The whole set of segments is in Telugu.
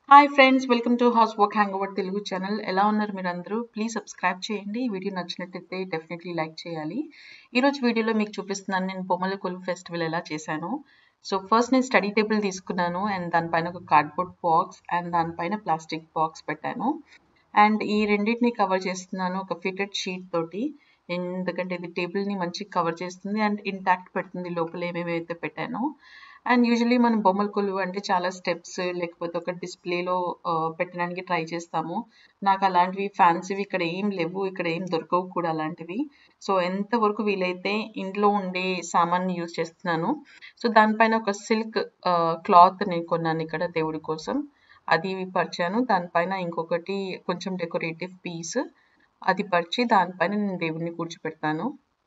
Hi friends, welcome to house work hangover Telugu channel. ఎలా ఉన్నారు మీరందరూ? ప్లీజ్ సబ్స్క్రైబ్ చేయండి. ఈ వీడియో నచ్చినట్లయితే డెఫినెట్లీ లైక్ చేయాలి. ఈరోజు వీడియోలో మీకు చూపిస్తున్నాను నేను బొమ్మల కొలువు ఫెస్టివల్ ఎలా చేశాను. సో ఫస్ట్ నేను స్టడీ టేబుల్ తీసుకున్నాను అండ్ దానిపైన ఒక కార్డ్బోర్డ్ బాక్స్ అండ్ దానిపైన ప్లాస్టిక్ బాక్స్ పెట్టాను. అండ్ ఈ రెండింటిని కవర్ చేస్తున్నాను ఒక ఫిటెడ్ షీట్ తోటి, ఎందుకంటే ఇది టేబుల్ని మంచిగా కవర్ చేస్తుంది అండ్ ఇంటాక్ట్ పెడుతుంది లోపల ఏమేమైతే పెట్టానో. అండ్ యూజువలీ మనం బొమ్మల కొలువు అంటే చాలా స్టెప్స్ లేకపోతే ఒక డిస్ప్లేలో పెట్టడానికి ట్రై చేస్తాము. నాకు అలాంటివి ఫ్యాన్సీవి ఇక్కడ ఏం లేవు, ఇక్కడ ఏం దొరకవు కూడా అలాంటివి. సో ఎంతవరకు వీలైతే ఇంట్లో ఉండే సామాన్ని యూజ్ చేస్తున్నాను. సో దానిపైన ఒక సిల్క్ క్లాత్ నేను కొన్నాను ఇక్కడ దేవుడి కోసం, అది పరిచాను. దానిపైన ఇంకొకటి కొంచెం డెకరేటివ్ పీస్ అది పరిచి దానిపైన నేను దేవుడిని కూర్చోపెడతాను.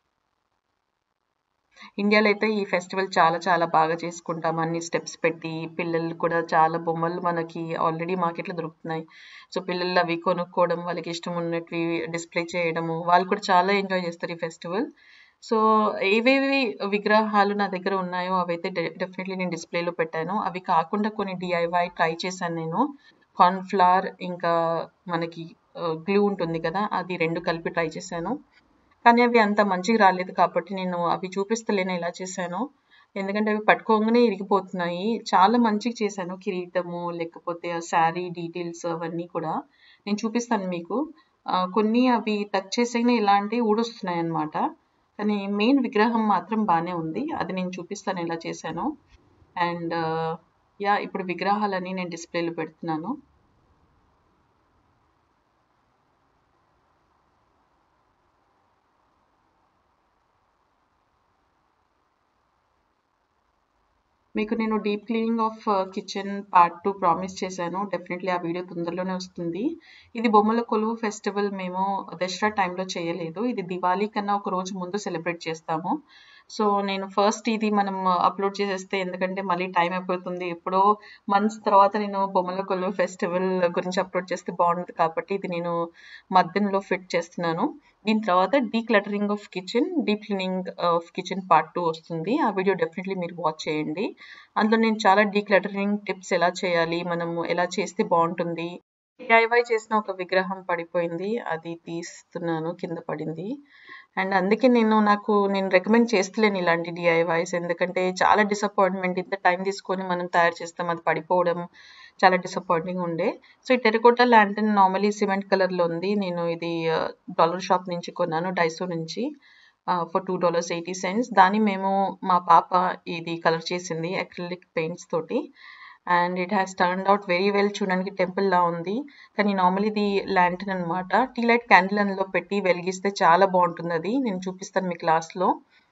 ఇండియాలో అయితే ఈ ఫెస్టివల్ చాలా చాలా బాగా చేసుకుంటాం. అన్ని స్టెప్స్ పెట్టి పిల్లలు కూడా చాలా బొమ్మలు మనకి ఆల్రెడీ మార్కెట్లో దొరుకుతున్నాయి. సో పిల్లలు అవి కొనుక్కోవడం, వాళ్ళకి ఇష్టం ఉన్నట్టు డిస్ప్లే చేయడము, వాళ్ళు కూడా చాలా ఎంజాయ్ చేస్తారు ఈ ఫెస్టివల్. సో ఏవేవి విగ్రహాలు నా దగ్గర ఉన్నాయో అవైతే డెఫినెట్లీ నేను డిస్ప్లేలో పెట్టాను. అవి కాకుండా కొన్ని డిఐవై ట్రై చేశాను నేను. కార్న్ఫ్లవర్ ఇంకా మనకి గ్లూ ఉంటుంది కదా, అది రెండు కలిపి ట్రై చేశాను. కానీ అవి అంత మంచిగా రాలేదు కాబట్టి నేను అవి చూపిస్తలేను ఎలా చేశానో, ఎందుకంటే అవి పట్టుకోగానే ఇరిగిపోతున్నాయి. చాలా మంచిగా చేశాను, కిరీటము లేకపోతే శారీ డీటెయిల్స్ అవన్నీ కూడా నేను చూపిస్తాను మీకు. కొన్ని అవి టచ్ చేసేగానే ఇలాంటి ఊడొస్తున్నాయి అన్నమాట, కానీ మెయిన్ విగ్రహం మాత్రం బాగానే ఉంది. అది నేను చూపిస్తాను ఎలా చేశానో. అండ్ ఇప్పుడు విగ్రహాలని నేను డిస్ప్లేలో పెడుతున్నాను. మీకు నేను deep cleaning of kitchen part 2 promise చేశాను. డెఫినెట్లీ ఆ వీడియో తొందరలోనే వస్తుంది. ఇది బొమ్మల కొలువు ఫెస్టివల్ మేము దసరా టైంలో చేయలేదు, ఇది దివాళీ కన్నా ఒక రోజు ముందు సెలబ్రేట్ చేస్తాము. సో నేను ఫస్ట్ ఇది మనం అప్లోడ్ చేసేస్తే, ఎందుకంటే మళ్ళీ టైం అయిపోతుంది, ఎప్పుడో మంత్స్ తర్వాత నేను బొమ్మల కొలువు ఫెస్టివల్ గురించి అప్లోడ్ చేస్తే బాగుంటుంది కాబట్టి ఇది నేను మధ్యలో ఫిట్ చేస్తున్నాను. దీని తర్వాత decluttering of kitchen, deep cleaning of kitchen part 2 వస్తుంది. ఆ వీడియో డెఫినెట్లీ మీరు వాచ్ చేయండి. అందులో నేను చాలా డీక్లటరింగ్ టిప్స్ ఎలా చేయాలి, మనము ఎలా చేస్తే బాగుంటుంది. డిఐవై చేసిన ఒక విగ్రహం పడిపోయింది, అది తీస్తున్నాను, కింద పడింది. అండ్ అందుకే నేను రికమెండ్ చేస్తలేను ఇలాంటి డిఐవైస్, ఎందుకంటే చాలా డిసప్పాయింట్మెంట్. ఇంత టైం తీసుకొని మనం తయారు చేస్తాం, అది పడిపోవడం చాలా డిసప్పాయింటింగ్ ఉండే. సో ఈ టెరకోటా ల్యాంటర్న్ నార్మలీ సిమెంట్ కలర్లో ఉంది. నేను ఇది డాలర్ షాప్ నుంచి కొన్నాను, డైసో నుంచి, ఫర్ $2.80. దాన్ని మా పాప ఇది కలర్ చేసింది అక్రిలిక్ పెయింట్స్ తోటి. And it has turned out very well. చూడడానికి టెంపుల్ లా ఉంది, కానీ నార్మల్ ఇది ల్యాంటర్న్ అనమాట. టీ లైట్ క్యాండిల్ అందులో పెట్టి వెలిగిస్తే చాలా బాగుంటుంది, అది నేను చూపిస్తాను మీకు లాస్ట్లో.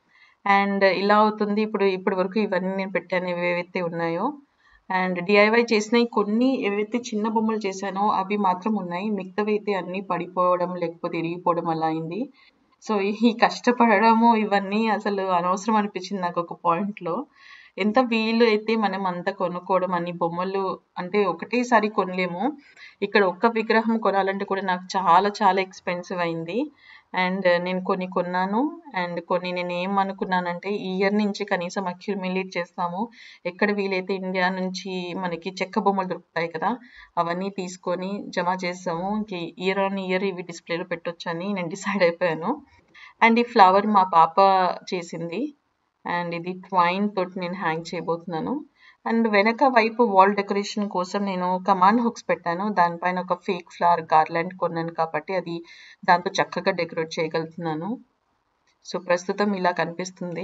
అండ్ ఇలా అవుతుంది. ఇప్పటి వరకు ఇవన్నీ నేను పెట్టాను ఏవైతే ఉన్నాయో. అండ్ డిఐవై చేసినవి కొన్ని ఏవైతే చిన్న బొమ్మలు చేశానో అవి మాత్రం ఉన్నాయి, మిగతావి అయితే అన్నీ పడిపోవడం లేకపోతే ఇరిగిపోవడం అలా అయింది. సో ఈ కష్టపడము ఇవన్నీ అసలు అనవసరం అనిపించింది నాకు ఒక పాయింట్లో. ఎంత వీలు అయితే మనం అంత కొనుక్కోవడం, అన్ని బొమ్మలు అంటే ఒకటేసారి కొనలేము. ఇక్కడ ఒక్క విగ్రహం కొనాలంటే కూడా నాకు చాలా చాలా ఎక్స్పెన్సివ్ అయింది. అండ్ నేను కొన్ని కొన్నాను అండ్ కొన్ని నేను ఏమనుకున్నానంటే ఈ ఇయర్ నుంచి కనీసం అక్యుమిలేట్ చేస్తాము. ఎక్కడ వీలైతే ఇండియా నుంచి మనకి చెక్క బొమ్మలు దొరుకుతాయి కదా, అవన్నీ తీసుకొని జమ చేస్తాము. ఇయర్ ఆన్ ఇయర్ ఇవి డిస్ప్లేలో పెట్టొచ్చని నేను డిసైడ్ అయిపోయాను. అండ్ ఈ ఫ్లవర్ మా పాప చేసింది అండ్ ఇది ట్వైన్ తోటి నేను హ్యాంగ్ చేయబోతున్నాను. అండ్ వెనక వైపు వాల్ డెకరేషన్ కోసం నేను కమాండ్ హుక్స్ పెట్టాను, దానిపైన ఒక ఫేక్ ఫ్లవర్ గార్లాండ్ కొన్నాను కాబట్టి అది దాంతో చక్కగా డెకరేట్ చేయగలుగుతున్నాను. సో ప్రస్తుతం ఇలా కనిపిస్తుంది.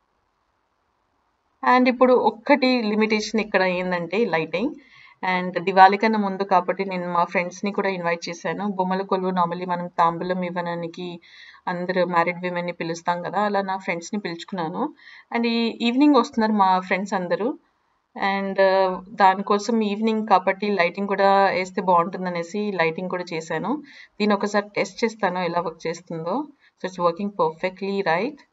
అండ్ ఇప్పుడు ఒక్కటి లిమిటేషన్ ఇక్కడ ఏంటంటే లైటింగ్. అండ్ దివాళీ కన్నా ముందు కాబట్టి నేను మా ఫ్రెండ్స్ని కూడా ఇన్వైట్ చేశాను. బొమ్మల కొలువు నార్మల్లీ మనం తాంబూలం ఇవ్వడానికి అందరూ మ్యారీడ్ విమెన్ని పిలుస్తాం కదా, అలా నా ఫ్రెండ్స్ని పిలుచుకున్నాను. అండ్ ఈ ఈవినింగ్ వస్తున్నారు మా ఫ్రెండ్స్ అందరూ. అండ్ దానికోసం ఈవినింగ్ కాబట్టి లైటింగ్ కూడా వేస్తే బాగుంటుందనేసి లైటింగ్ కూడా చేశాను. దీన్ని ఒకసారి టెస్ట్ చేస్తాను ఎలా వర్క్ చేస్తుందో. So it's working perfectly right.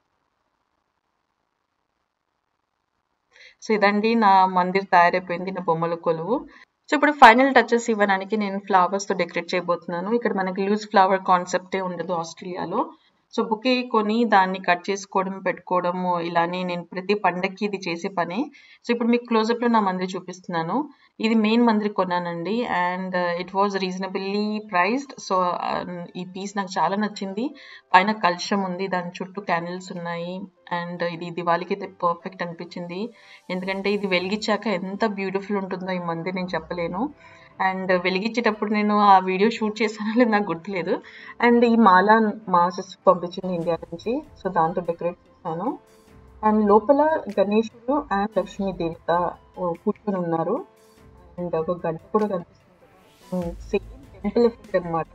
So ఇదండి నా మందిర్ తయారైపోయింది, నా బొమ్మల కొలువు. సో ఇప్పుడు ఫైనల్ టచెస్ ఇవ్వడానికి నేను ఫ్లవర్స్తో డెకరేట్ చేయబోతున్నాను. ఇక్కడ మనకి లూజ్ ఫ్లవర్ కాన్సెప్టే ఉండదు ఆస్ట్రేలియాలో. సో బుకే కొని దాన్ని కట్ చేసుకోవడం పెట్టుకోవడము ఇలానే నేను ప్రతి పండక్కి ఇది చేసే పనే. సో ఇప్పుడు మీకు క్లోజప్లో నా మందిర్ చూపిస్తున్నాను. ఇది మెయిన్ మందిరి కొన్నానండి and it was reasonably priced. So ఈ పీస్ నాకు చాలా నచ్చింది. పైన కలశం ఉంది, దాని చుట్టూ క్యాండిల్స్ ఉన్నాయి అండ్ ఇది దివాళీకి అయితే పర్ఫెక్ట్ అనిపించింది. ఎందుకంటే ఇది వెలిగించాక ఎంత బ్యూటిఫుల్ ఉంటుందో ఈ మందిర్ నేను చెప్పలేను. అండ్ వెలిగించేటప్పుడు నేను ఆ వీడియో షూట్ చేశానో లేదు నాకు గుర్తులేదు. అండ్ ఈ మాల మా సిస్టర్ పంపించింది ఇండియా నుంచి, సో దాంతో డెకరేట్ చేశాను. అండ్ లోపల గణేశుడు అండ్ లక్ష్మీ దేవత కూర్చొని ఉన్నారు అండ్ ఒక గంట కూడా కనిపిస్తుంది. సేమ్ టెంపుల్ ఎఫెక్ట్ అనమాట.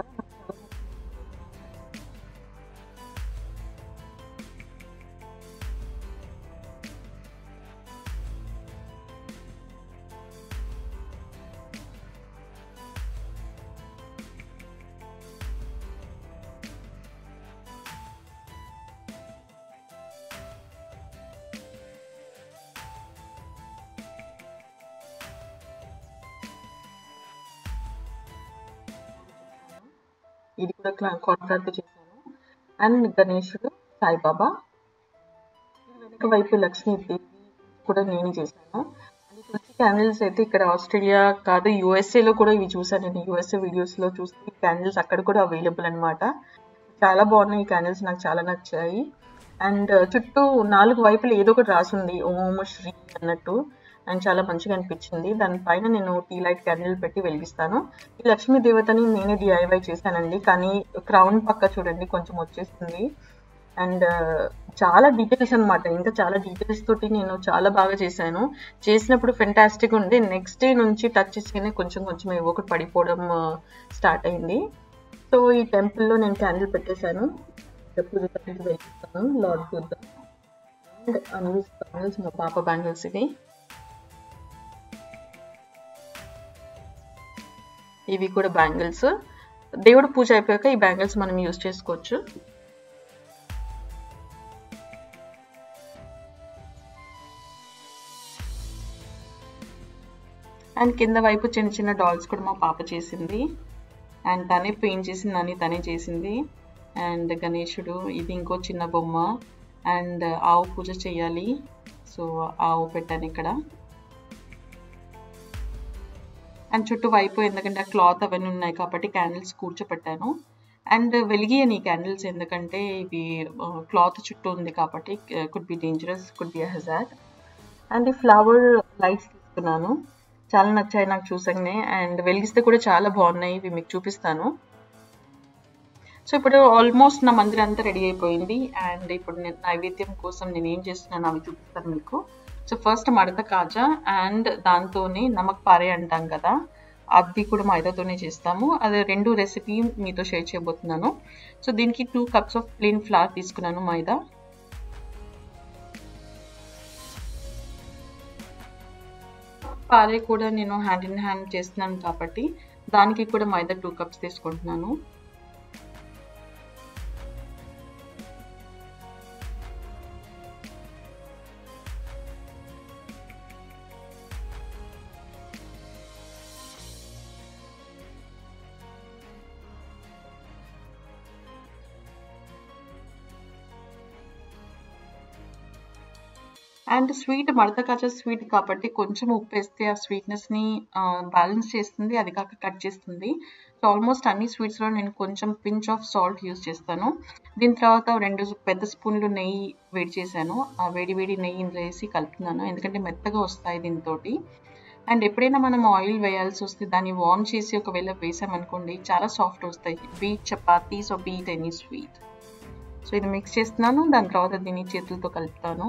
ఇది కూడా కాంట్రాక్ట్ చేశాను. అండ్ గణేశుడు, సాయిబాబా, వెనక వైపు లక్ష్మీదేవి కూడా నేను చేశాను. అండ్ తులసి క్యాండిల్స్ అయితే ఇక్కడ ఆస్ట్రేలియా కాదు యూఎస్ఏలో కూడా ఇవి చూసాను నేను. యూఎస్ఏ వీడియోస్లో చూస్తే క్యాండిల్స్ అక్కడ కూడా అవైలబుల్ అనమాట. చాలా బాగున్నాయి ఈ క్యాండిల్స్, నాకు చాలా నచ్చాయి. అండ్ చుట్టూ 4 వైపులు ఏదో ఒకటి రాసింది ఓం శ్రీ అన్నట్టు అండ్ చాలా మంచిగా అనిపించింది. దానిపైన నేను టీ లైట్ క్యాండిల్ పెట్టి వెలిగిస్తాను. ఈ లక్ష్మీ దేవతని నేనే డిఐవై చేశానండి, కానీ క్రౌన్ పక్క చూడండి కొంచెం వచ్చేస్తుంది. అండ్ చాలా డీటెయిల్స్ అనమాట, ఇంకా చాలా డీటెయిల్స్ తోటి నేను చాలా బాగా చేశాను. చేసినప్పుడు ఫెంటాస్టిక్ ఉండి నెక్స్ట్ డే నుంచి టచ్ చేస్తేనే కొంచెం కొంచెం ఏవో ఒకటి పడిపోవడం స్టార్ట్ అయింది. సో ఈ టెంపుల్లో నేను క్యాండిల్ పెట్టేశాను, పూజ వెలిగిస్తాను లార్డ్ బుద్ధ. అండ్ అన్యూస్ బ్యాంగిల్స్, మా పాప బ్యాంగిల్స్ ఇవి. ఇవి కూడా బ్యాంగిల్స్. దేవుడు పూజ అయిపోయాక ఈ బ్యాంగిల్స్ మనం యూజ్ చేసుకోవచ్చు. అండ్ కింద వైపు చిన్న చిన్న డాల్స్ కూడా మా పాప చేసింది అండ్ తనే పెయింట్ చేసింది, అని తనే చేసింది. అండ్ గణేశుడు, ఇది ఇంకో చిన్న బొమ్మ. అండ్ ఆవు పూజ చేయాలి, సో ఆవు పెట్టాను ఇక్కడ. అండ్ చుట్టూ వైపు ఎందుకంటే ఆ క్లాత్ అవన్నీ ఉన్నాయి కాబట్టి క్యాండిల్స్ కూర్చోపెట్టాను. అండ్ వెలిగియని క్యాండిల్స్ ఎందుకంటే ఇవి క్లాత్ చుట్టూ ఉంది కాబట్టి could be dangerous, could be hazard. And ఈ ఫ్లవర్ లైట్స్ తీసుకున్నాను, చాలా నచ్చాయి నాకు చూసానే. అండ్ వెలిగిస్తే కూడా చాలా బాగున్నాయి, ఇవి మీకు చూపిస్తాను. సో ఇప్పుడు ఆల్మోస్ట్ నా మందిరం అంతా రెడీ అయిపోయింది. అండ్ ఇప్పుడు నేను నైవేద్యం కోసం నేను ఏం చేస్తున్నాను అవి చూపిస్తాను మీకు. సో ఫస్ట్ మడత కాజా అండ్ దాంతోనే నమక్ పారే అంటాం కదా, అది కూడా మైదాతోనే చేస్తాము. అది 2 రెసిపీ మీతో షేర్ చేయబోతున్నాను. సో దీనికి 2 కప్స్ ఆఫ్ ప్లెయిన్ ఫ్లవర్ తీసుకున్నాను మైదా. పారే కూడా నేను హ్యాండ్ ఇన్ హ్యాండ్ చేస్తున్నాను కాబట్టి దానికి కూడా మైదా 2 కప్స్ తీసుకుంటున్నాను. అండ్ స్వీట్ మడత కాచా స్వీట్ కాబట్టి కొంచెం ఉప్పు వేస్తే ఆ స్వీట్నెస్ని బ్యాలెన్స్ చేస్తుంది, అది కాక కట్ చేస్తుంది. సో ఆల్మోస్ట్ అన్ని స్వీట్స్లో నేను కొంచెం పించ్ ఆఫ్ సాల్ట్ యూజ్ చేస్తాను. దీని తర్వాత 2 పెద్ద స్పూన్లు నెయ్యి వేడి చేశాను. ఆ వేడి నెయ్యి ఇందులో వేసి కలుపుతున్నాను, ఎందుకంటే మెత్తగా వస్తాయి దీంతో. అండ్ ఎప్పుడైనా మనం ఆయిల్ వేయాల్సి వస్తే దాన్ని వార్మ్ చేసి ఒకవేళ వేసామనుకోండి చాలా సాఫ్ట్ వస్తాయి. Beat chapatis or beat any sweet. So ఇది మిక్స్ చేస్తున్నాను, దాని తర్వాత దీన్ని చేతులతో కలుపుతాను.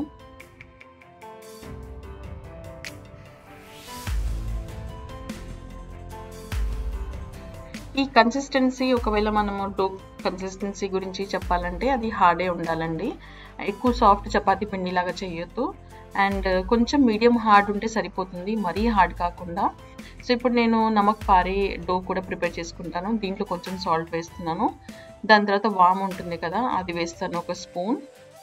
ఈ కన్సిస్టెన్సీ ఒకవేళ మనము డో కన్సిస్టెన్సీ గురించి చెప్పాలంటే అది హార్డే ఉండాలండి, ఎక్కువ సాఫ్ట్ చపాతీ పిండిలాగా చేయొద్దు. అండ్ కొంచెం మీడియం హార్డ్ ఉంటే సరిపోతుంది, మరీ హార్డ్ కాకుండా. సో ఇప్పుడు నేను నమక్ పారే డో కూడా ప్రిపేర్ చేసుకుంటాను. దీంట్లో కొంచెం సాల్ట్ వేస్తున్నాను, దాని తర్వాత వామ్ ఉంటుంది కదా అది వేస్తాను 1 స్పూన్.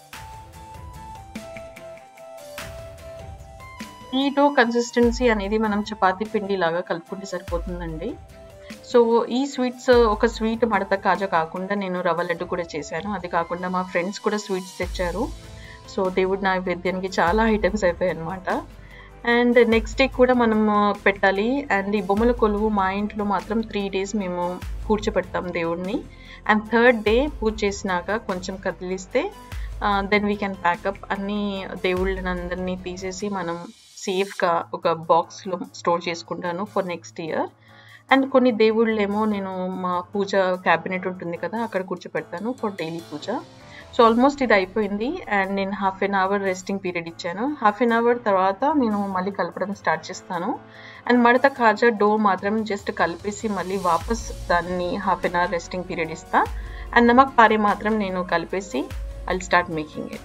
ఈ డో కన్సిస్టెన్సీ అనేది మనం చపాతీ పిండి లాగా కలుపుకుంటే సరిపోతుందండి. సో ఈ స్వీట్స్ ఒక స్వీట్ మడత కాజా కాకుండా నేను రవ్వ లడ్డు కూడా చేశాను, అది కాకుండా మా ఫ్రెండ్స్ కూడా స్వీట్స్ తెచ్చారు. సో దేవుడి నైవేద్యానికి చాలా ఐటమ్స్ అయిపోయాయి అనమాట. అండ్ నెక్స్ట్ డే కూడా మనం పెట్టాలి. అండ్ ఈ బొమ్మల కొలువు మా ఇంట్లో మాత్రం 3 days మేము కూర్చోపెడతాం దేవుడిని. అండ్ థర్డ్ డే పూజ చేసినాక కొంచెం కదిలిస్తే దెన్ వీ కెన్ ప్యాకప్. అన్ని దేవుళ్ళని అందరినీ తీసేసి మనం సేఫ్గా ఒక బాక్స్లో స్టోర్ చేసుకుంటాను ఫర్ నెక్స్ట్ ఇయర్. అండ్ కొన్ని దేవుళ్ళేమో నేను మా పూజ క్యాబినెట్ ఉంటుంది కదా, అక్కడ కూర్చోపెడతాను for daily puja. So almost ఇది అయిపోయింది. అండ్ నేను 1/2 hour రెస్టింగ్ పీరియడ్ ఇచ్చాను. 1/2 hour తర్వాత నేను మళ్ళీ కలపడం స్టార్ట్ చేస్తాను. అండ్ మడత కాజా డో మాత్రం జస్ట్ కలిపేసి మళ్ళీ వాపస్ దాన్ని 1/2 hour రెస్టింగ్ పీరియడ్ ఇస్తా. అండ్ నమక్ పారే మాత్రం నేను కలిపేసి I'll start making it.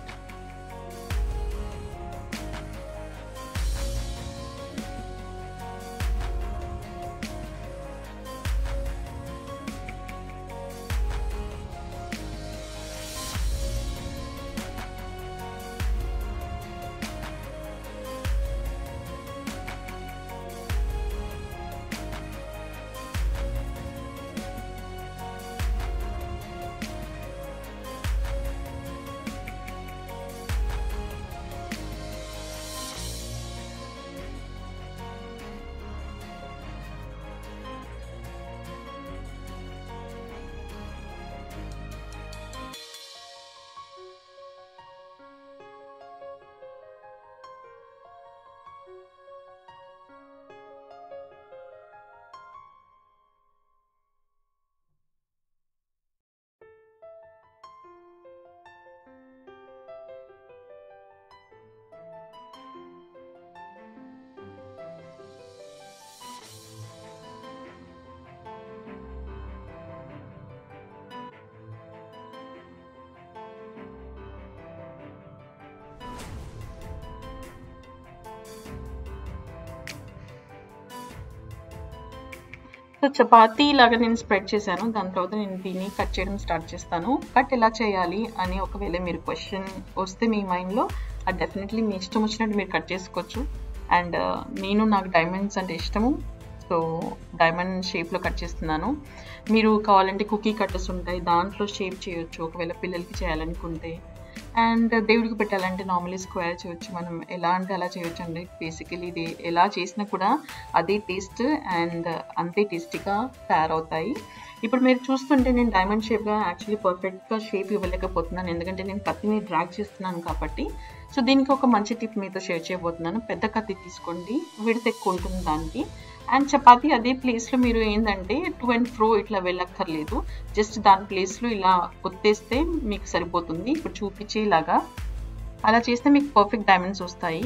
So chapati లాగా నేను స్ప్రెడ్ చేశాను. దాని తర్వాత నేను దీన్ని కట్ చేయడం స్టార్ట్ చేస్తాను. కట్ ఎలా చేయాలి అని ఒకవేళ మీరు క్వశ్చన్ వస్తే మీ మైండ్లో, అది డెఫినెట్లీ మీ ఇష్టం వచ్చినట్టు మీరు కట్ చేసుకోవచ్చు. అండ్ నాకు డైమండ్స్ అంటే ఇష్టము, సో డైమండ్ షేప్లో కట్ చేస్తున్నాను. మీరు కావాలంటే కుకీ కట్టర్స్ ఉంటాయి, దాంట్లో షేప్ చేయొచ్చు ఒకవేళ పిల్లలకి చేయాలనుకుంటే. అండ్ దేవుడికి పెట్టాలంటే నార్మల్లీ స్క్వేర్ చేయొచ్చు. మనం ఎలా అంటే అలా చేయొచ్చు అండి. బేసికలీ ఇది ఎలా చేసినా కూడా అదే టేస్ట్ అండ్ అంతే టేస్టీగా తయారవుతాయి. ఇప్పుడు మీరు చూస్తుంటే నేను డైమండ్ షేప్గా యాక్చువల్లీ పర్ఫెక్ట్గా షేప్ ఇవ్వలేకపోతున్నాను, ఎందుకంటే నేను కత్తిని డ్రాగ్ చేస్తున్నాను కాబట్టి. సో దీనికి ఒక మంచి టిప్ మీతో షేర్ చేయబోతున్నాను. పెద్ద కత్తి తీసుకోండి, విడత ఎక్కువ ఉంటుంది దానికి. అండ్ చపాతీ అదే ప్లేస్లో మీరు ఏంటంటే టు అండ్ ఫ్రో ఇట్లా వెళ్ళక్కర్లేదు, జస్ట్ దాని ప్లేస్లో ఇలా ఒత్తేస్తే మీకు సరిపోతుంది. ఇప్పుడు చూపించేలాగా అలా చేస్తే మీకు పర్ఫెక్ట్ డైమండ్స్ వస్తాయి.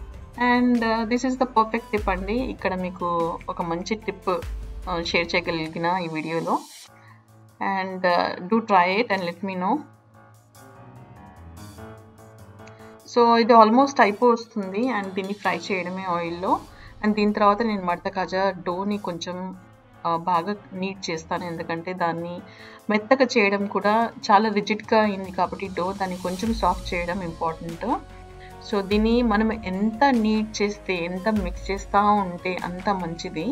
And this is the perfect tip అండి. ఇక్కడ మీకు ఒక మంచి టిప్ షేర్ చేయగలిగిన ఈ వీడియోలో. And do try it and let me know. So ఇది ఆల్మోస్ట్ అయిపోతుంది అండ్ దీన్ని ఫ్రై చేయడమే ఆయిల్లో. అండ్ దీని తర్వాత నేను మడత కాజా డోని కొంచెం బాగా నీట్ చేస్తాను, ఎందుకంటే దాన్ని మెత్తగా చేయడం కూడా చాలా రిజిడ్గా అయింది కాబట్టి డో, దాన్ని కొంచెం సాఫ్ట్ చేయడం ఇంపార్టెంట్. సో దీన్ని మనం ఎంత నీట్ చేస్తే, ఎంత మిక్స్ చేస్తూ ఉంటే అంత మంచిది.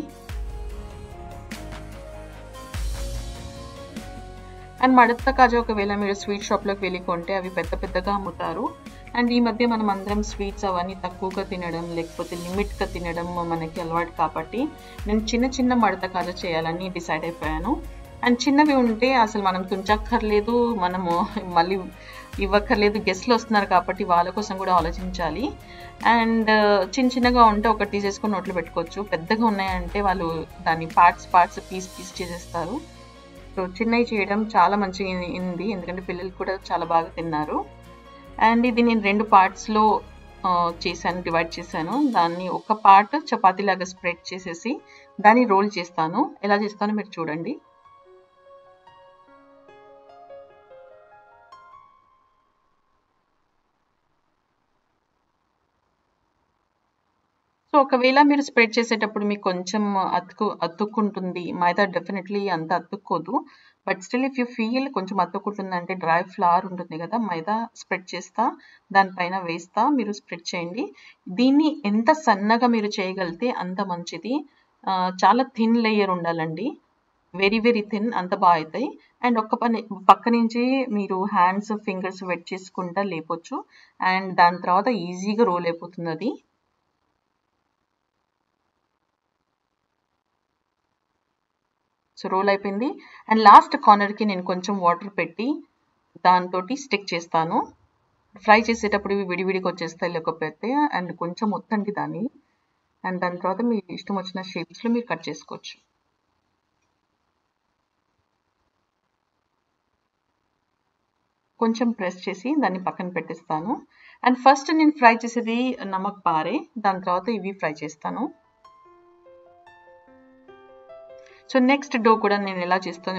అండ్ మడత కాజా ఒకవేళ మీరు స్వీట్ షాప్లోకి వెళ్ళి కొంటే అవి పెద్ద పెద్దగా అమ్ముతారు. అండ్ ఈ మధ్య మనం అందరం స్వీట్స్ అవన్నీ తక్కువగా తినడం, లేకపోతే లిమిట్గా తినడం మనకి అలవాటు కాబట్టి నేను చిన్న చిన్న మడత కాజా చేయాలని డిసైడ్ అయిపోయాను. అండ్ చిన్నవి ఉంటే అసలు మనం తుంచక్కర్లేదు, మనము మళ్ళీ ఇవ్వక్కర్లేదు. గెస్ట్లు వస్తున్నారు కాబట్టి వాళ్ళ కోసం కూడా ఆలోచించాలి. అండ్ చిన్న చిన్నగా ఉంటే ఒకటి తీసేసుకొని నోట్లో పెట్టుకోవచ్చు. పెద్దగా ఉన్నాయంటే వాళ్ళు దాన్ని పార్ట్స్ పీస్ చేసేస్తారు. సో చిన్నవి చేయడం చాలా మంచిగా ఉంది, ఎందుకంటే పిల్లలు కూడా చాలా బాగా తిన్నారు. అండ్ ఇది నేను 2 పార్ట్స్లో చేశాను, డివైడ్ చేశాను. దాన్ని ఒక పార్ట్ చపాతీలాగా స్ప్రెడ్ చేసేసి దాన్ని రోల్ చేస్తాను. ఎలా చేస్తానో మీరు చూడండి. సో ఒకవేళ మీరు స్ప్రెడ్ చేసేటప్పుడు మీకు కొంచెం అతుక్కుంటుంది, మైదా డెఫినెట్లీ అంత అతుక్కోదు. But still if you feel కొంచెం అతుక్కుంటుంది అంటే డ్రై ఫ్లవర్ ఉంటుంది కదా, మైదా స్ప్రెడ్ చేస్తా దానిపైన వేస్తా మీరు స్ప్రెడ్ చేయండి. దీన్ని ఎంత సన్నగా మీరు చేయగలిగితే అంత మంచిది. చాలా థిన్ లేయర్ ఉండాలండి, వెరీ వెరీ థిన్, అంత బాగా అవుతాయి. అండ్ పక్క నుంచి మీరు హ్యాండ్స్ ఫింగర్స్ వెట్ చేసుకుంటా లేపొచ్చు. అండ్ దాని తర్వాత ఈజీగా రోల్ అయిపోతుంది అది. సో రోల్ అయిపోయింది. అండ్ లాస్ట్ కార్నర్కి నేను కొంచెం వాటర్ పెట్టి దాంతో స్టిక్ చేస్తాను. ఫ్రై చేసేటప్పుడు ఇవి విడివిడికి వచ్చేస్తాయి లేకపోతే, అండ్ కొంచెం ఒత్తండి దాన్ని. అండ్ దాని తర్వాత మీ ఇష్టం వచ్చిన షేప్స్లో మీరు కట్ చేసుకోవచ్చు. కొంచెం ప్రెస్ చేసి దాన్ని పక్కన పెట్టేస్తాను. అండ్ ఫస్ట్ నేను ఫ్రై చేసేది నమక్ పారే, దాని తర్వాత ఇవి ఫ్రై చేస్తాను. సో నెక్స్ట్ డో కూడా నేను ఎలా చేస్తాను,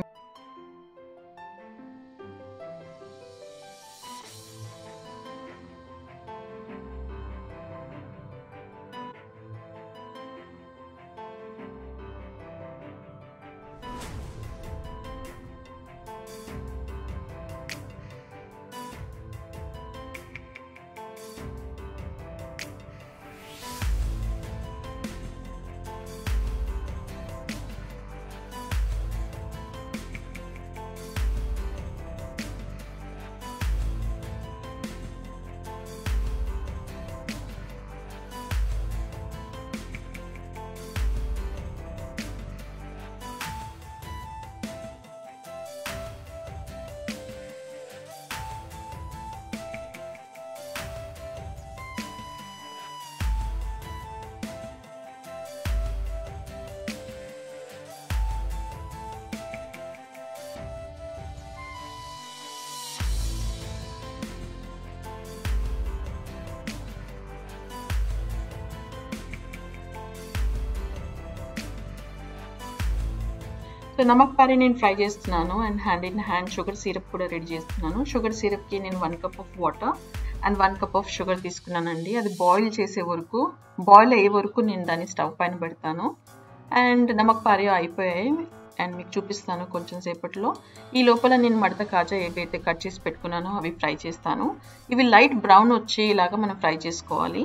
సో నమక్ పారే నేను ఫ్రై చేస్తున్నాను. And hand in hand sugar syrup కూడా రెడీ చేస్తున్నాను. షుగర్ సిరప్కి నేను 1 cup of water and 1 cup of sugar తీసుకున్నానండి. అది బాయిల్ అయ్యే వరకు నేను దాన్ని స్టవ్ పైన పెడతాను. అండ్ నమక్ పారే అయిపోయాయి అండ్ మీకు చూపిస్తాను కొంచెం సేపట్లో. ఈ లోపల నేను మడత కాజా ఏవైతే కట్ చేసి పెట్టుకున్నానో అవి ఫ్రై చేస్తాను. ఇవి లైట్ బ్రౌన్ వచ్చేలాగా మనం ఫ్రై చేసుకోవాలి.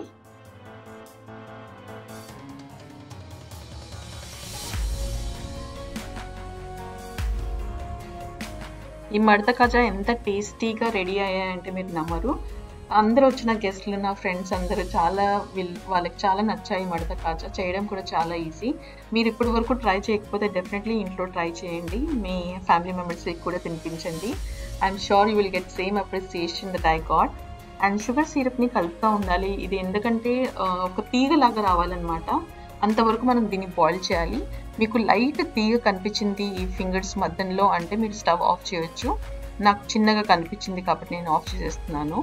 ఈ మడత కాజా ఎంత టేస్టీగా రెడీ అయ్యాయంటే మీరు నమ్మరు. అందరూ వచ్చిన గెస్ట్లు, నా ఫ్రెండ్స్ అందరూ వాళ్ళకి చాలా నచ్చాయి. మడత కాజా చేయడం కూడా చాలా ఈజీ. మీరు ఇప్పటి వరకు ట్రై చేయకపోతే డెఫినెట్లీ ఇంట్లో ట్రై చేయండి. మీ ఫ్యామిలీ మెంబర్స్కి కూడా తినిపించండి. I'm sure you will get same appreciation that I got. And sugar సిరప్ని కలుపుతూ ఉండాలి. ఇది ఎందుకంటే ఒక తీగలాగా రావాలన్నమాట. అంతవరకు మనం దీన్ని బాయిల్ చేయాలి. మీకు లైట్ తీగ కనిపించింది ఈ ఫింగర్స్ మధ్యలో అంటే మీరు స్టవ్ ఆఫ్ చేయొచ్చు. నాకు చిన్నగా కనిపించింది కాబట్టి నేను ఆఫ్ చేసేస్తున్నాను.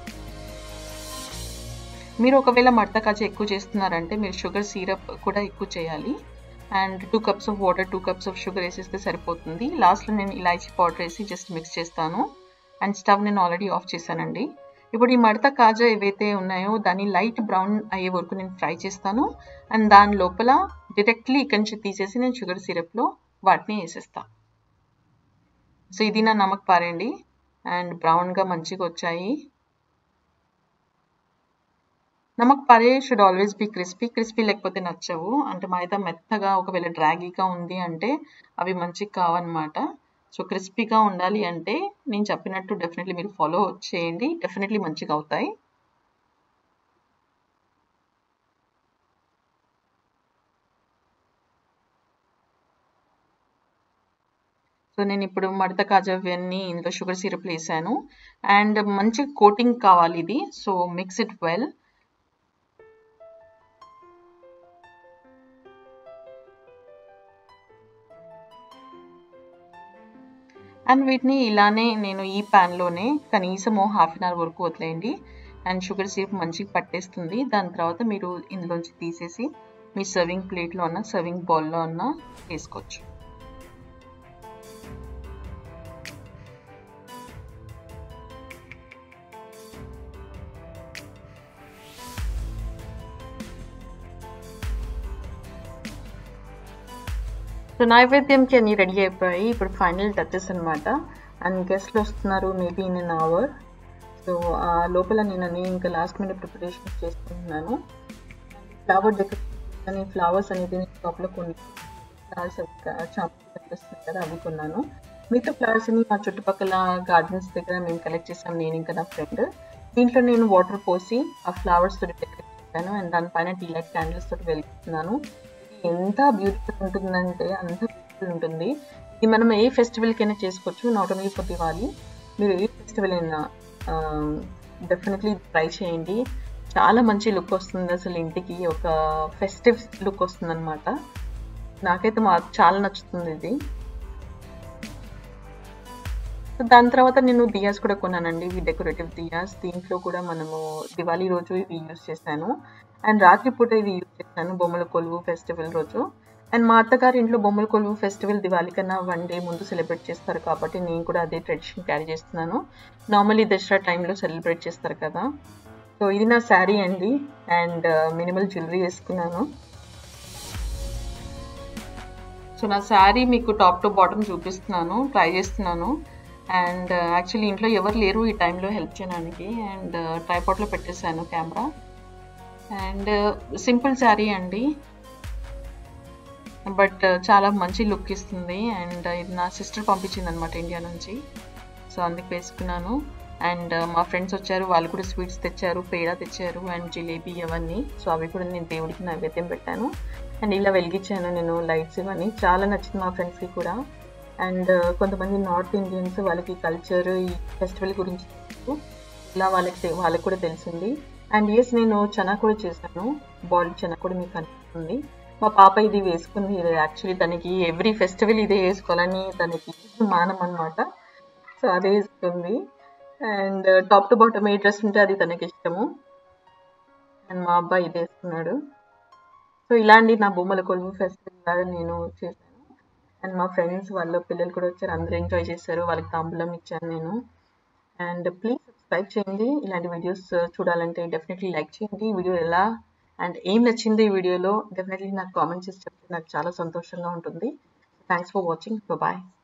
మీరు ఒకవేళ మడత కాజా ఎక్కువ చేస్తున్నారంటే మీరు షుగర్ సిరప్ కూడా ఎక్కువ చేయాలి. And 2 cups of water 2 cups of sugar వేసేస్తే సరిపోతుంది. లాస్ట్లో నేను ఇలాచీ పౌడర్ వేసి జస్ట్ మిక్స్ చేస్తాను. అండ్ స్టవ్ నేను ఆల్రెడీ ఆఫ్ చేశానండి. ఇప్పుడు ఈ మడత కాజా ఏవైతే ఉన్నాయో దాన్ని లైట్ బ్రౌన్ అయ్యే వరకు నేను ఫ్రై చేస్తాను. అండ్ దాని లోపల డైరెక్ట్లీ ఇక్కడి నుంచి తీసేసి నేను షుగర్ సిరప్లో వాటిని వేసేస్తాను. సో ఇది నా నమక్ పారండి. అండ్ బ్రౌన్గా మంచిగా వచ్చాయి. నమక్ పారే షుడ్ ఆల్వేస్ బీ క్రిస్పీ లేకపోతే నచ్చవు. అంటే మైదా మెత్తగా ఒకవేళ డ్రాగీగా ఉంది అంటే అవి మంచిగా కావన్నమాట. సో క్రిస్పీగా ఉండాలి అంటే నేను చెప్పినట్టు డెఫినెట్లీ మీరు ఫాలో చేయండి. డెఫినెట్లీ మంచిగా అవుతాయి. సో నేను ఇప్పుడు మడత కాజా ఇవన్నీ ఇందులో షుగర్ సిరప్ వేసాను. అండ్ మంచి కోటింగ్ కావాలి ఇది. So mix it well. And వీటిని ఇలానే నేను ఈ ప్యాన్లోనే కనీసం 1/2 అవర్ వరకు వదిలేయండి. అండ్ షుగర్ సిరప్ మంచిగా పట్టేస్తుంది. దాని తర్వాత మీరు ఇందులోంచి తీసేసి మీ సర్వింగ్ ప్లేట్లో ఉన్న సర్వింగ్ బౌల్లో ఉన్న వేసుకోవచ్చు. సో నైవేద్యంకి అన్నీ రెడీ అయిపోయాయి. ఇప్పుడు ఫైనల్ టచెస్ అనమాట. అండ్ గెస్ట్లు వస్తున్నారు maybe in an hour. So ఆ లోపల నేను ఇంకా లాస్ట్ మినిట్ ప్రిపరేషన్ చేసుకుంటున్నాను. ఫ్లవర్ డెకరేషన్ కానీ ఫ్లవర్స్ అనేది షాప్లో కొన్ని ఫ్లవర్స్ కనిపిస్తుంది కదా అవి కొన్నాను. మిగతా ఫ్లవర్స్ని మా చుట్టుపక్కల గార్డెన్స్ దగ్గర మేము కలెక్ట్ చేసాం, నేను ఇంకా నా ఫ్రెండ్. దీంట్లో నేను వాటర్ పోసి ఆ ఫ్లవర్స్ తోటి డెకరేట్ చేశాను. అండ్ దానిపైన టీ లైట్ క్యాండిల్స్ తోటి వెలిగిస్తున్నాను. ఎంత బ్యూటిఫుల్ ఉంటుందంటే అంత ఫెస్టివల్ ఉంటుంది. ఇది మనం ఏ ఫెస్టివల్కైనా చేసుకోవచ్చు, నాట్ ఓన్లీ ఫర్ దివాళీ. మీరు ఏ ఫెస్టివల్ అయినా డెఫినెట్లీ ట్రై చేయండి. చాలా మంచి లుక్ వస్తుంది, అసలు ఇంటికి ఒక ఫెస్టివ్ లుక్ వస్తుంది అనమాట. నాకైతే చాలా నచ్చుతుంది ఇది. దాని తర్వాత నేను దియాస్ కూడా కొన్నానండి, ఇవి డెకరేటివ్ దియాస్. దీంట్లో కూడా మనము దివాళీ రోజు ఇవి యూజ్ చేశాను, అండ్ రాత్రి పూట ఇది యూజ్ చేశాను బొమ్మల కొలువు ఫెస్టివల్ రోజు. అండ్ మా అత్తగారి ఇంట్లో బొమ్మల కొలువు ఫెస్టివల్ దివాళీ కన్నా 1 డే ముందు సెలబ్రేట్ చేస్తారు కాబట్టి నేను కూడా అదే ట్రెడిషన్ క్యారీ చేస్తున్నాను. నార్మల్లీ దసరా టైంలో సెలబ్రేట్ చేస్తారు కదా. సో ఇది నా శారీ అండి, అండ్ మినిమల్ జ్యువెలరీ వేసుకున్నాను. సో నా శారీ మీకు టాప్ టు బాటమ్ చూపిస్తున్నాను, ట్రై చేస్తున్నాను. అండ్ యాక్చువల్లీ ఇంట్లో ఎవరు లేరు ఈ టైంలో హెల్ప్ చేయడానికి, అండ్ ట్రైపాడ్లో పెట్టేశాను కెమెరా. అండ్ సింపుల్ శారీ అండి, బట్ చాలా మంచి లుక్ ఇస్తుంది. అండ్ ఇది నా సిస్టర్ పంపించింది అనమాట ఇండియా నుంచి, సో అందుకు వేసుకున్నాను. అండ్ మా ఫ్రెండ్స్ వచ్చారు, వాళ్ళు కూడా స్వీట్స్ తెచ్చారు, పేడ తెచ్చారు అండ్ జిలేబీ అవన్నీ. సో అవి కూడా నేను దేవుడికి నైవేద్యం పెట్టాను. అండ్ ఇలా వెలిగించాను నేను లైట్స్ ఇవన్నీ. చాలా నచ్చింది మా ఫ్రెండ్స్కి కూడా. అండ్ కొంతమంది నార్త్ ఇండియన్స్, వాళ్ళకి కల్చర్ ఈ ఫెస్టివల్ గురించి ఇలా వాళ్ళకి కూడా తెలిసింది. అండ్ ఎస్, నేను చనా కూడా చేశాను, బాయిల్డ్ చనా కూడా మీకు అనిపిస్తుంది. మా పాప ఇది వేసుకుంది. ఇది యాక్చువల్లీ తనకి ఎవ్రీ ఫెస్టివల్ ఇదే వేసుకోవాలని తనకి మానం అనమాట, సో అదే వేసుకుంది. అండ్ టాప్ టు బాటమ్ ఏ డ్రెస్ ఉంటే అది తనకి ఇష్టము. అండ్ మా అబ్బాయి ఇది వేసుకున్నాడు. సో ఇలాంటి నా బొమ్మల కొలువు ఫెస్టివల్ లాగా నేను చేశాను. అండ్ మా ఫ్రెండ్స్ వాళ్ళ పిల్లలు కూడా వచ్చారు, అందరూ ఎంజాయ్ చేశారు, వాళ్ళకి తాంబూలం ఇచ్చాను నేను. అండ్ ప్లీజ్ సబ్స్క్రైబ్ చేయండి, ఇలాంటి వీడియోస్ చూడాలంటే డెఫినెట్లీ లైక్ చేయండి. వీడియో ఎలా అండ్ ఏం నచ్చింది ఈ వీడియోలో డెఫినెట్లీ నాకు కామెంట్ చేసి చెప్తే నాకు చాలా సంతోషంగా ఉంటుంది. Thanks for watching, bye.